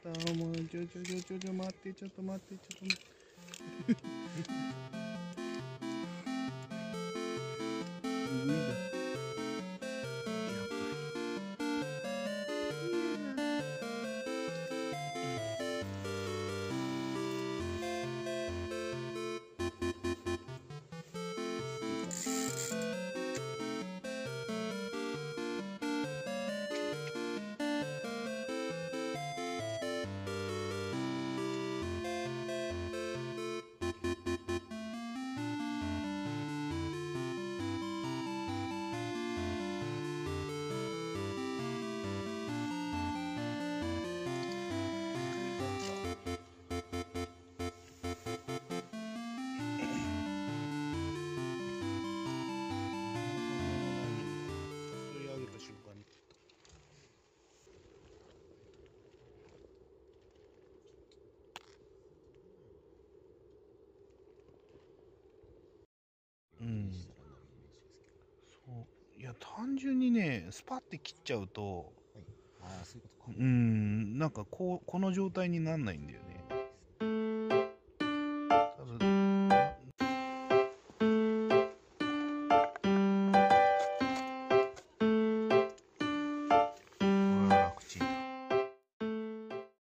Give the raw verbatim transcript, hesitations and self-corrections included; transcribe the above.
。もうちょちょちょちょちょ待って、ちょっと待って、ちょっと待って。うん、そういや単純にねスパッて切っちゃうと、はい、ああそういうことか。うん、なんかこうこの状態になんないんだよね。